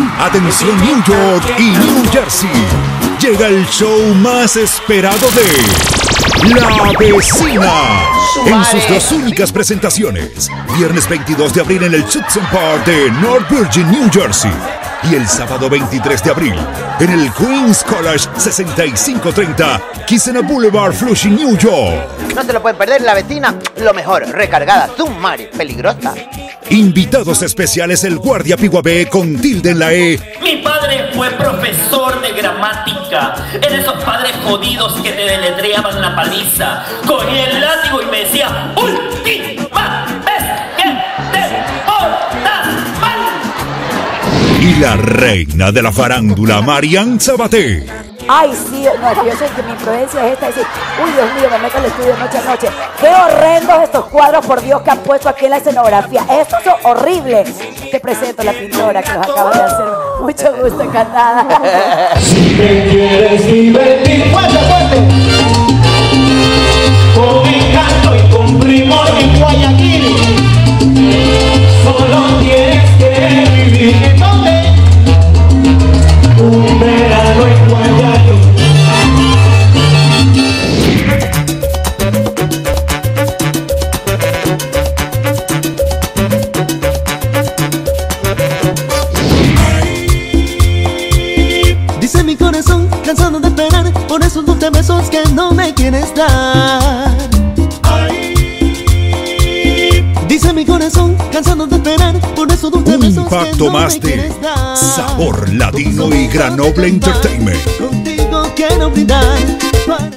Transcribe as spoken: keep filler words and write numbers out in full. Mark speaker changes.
Speaker 1: Atención New York y New Jersey. Llega el show más esperado de La Vecina. En sus dos únicas presentaciones. Viernes veintidós de abril en el Hudson Park de North Virgin, New Jersey. Y el sábado veintitrés de abril en el Queens College sesenta y cinco treinta Kissena Boulevard, Flushing, New York.
Speaker 2: No te lo pueden perder, La Vecina, lo mejor, recargada, Zumari, peligrosa.
Speaker 1: Invitados especiales el guardia Piguabé con tilde en la E.
Speaker 3: Mi padre fue profesor de gramática. Era esos padres jodidos que te deletreaban la paliza. Cogía el látigo y me decía: última vez que te portas mal.
Speaker 1: Y la reina de la farándula, Marian Sabaté.
Speaker 4: Ay, sí, no, yo sé que mi imprudencia es esta, decir, uy, Dios mío, me meto al estudio noche a noche. Qué horrendos estos cuadros, por Dios, que han puesto aquí en la escenografía. Estos son horribles. Te presento a la pintora que los acaba de hacer. Mucho gusto, encantada.
Speaker 5: Si me quieres divertir, fuerte, fuerte, con encanto y con primor en Guayaquil, solo tienes que vivir donde un verano en Guayaquil.
Speaker 6: Dice mi corazón, cansado de esperar por esos dulces besos que no me quieres dar. Dice mi corazón, cansado de esperar por esos dulces
Speaker 1: Un
Speaker 6: besos
Speaker 1: impacto
Speaker 6: que no
Speaker 1: más
Speaker 6: me
Speaker 1: de
Speaker 6: quieres dar.
Speaker 1: Sabor Latino y Granoble Entertainment.
Speaker 6: Contigo quiero brindar.